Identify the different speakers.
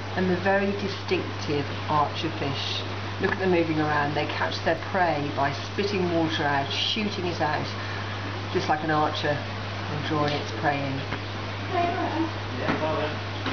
Speaker 1: and the very distinctive archer fish. Look at them moving around. They catch their prey by spitting water out, shooting it out, just like an archer, and drawing its prey in.